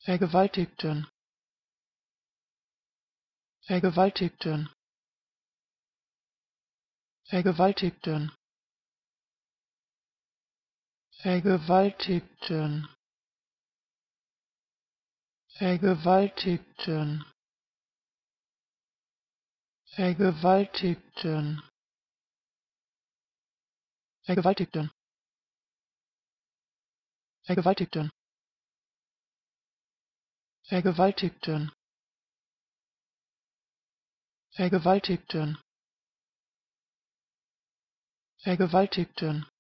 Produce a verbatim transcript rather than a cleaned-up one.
vergewaltigten, vergewaltigten, vergewaltigten, vergewaltigten, vergewaltigten, vergewaltigten, vergewaltigten, vergewaltigten, vergewaltigten, vergewaltigten, vergewaltigten,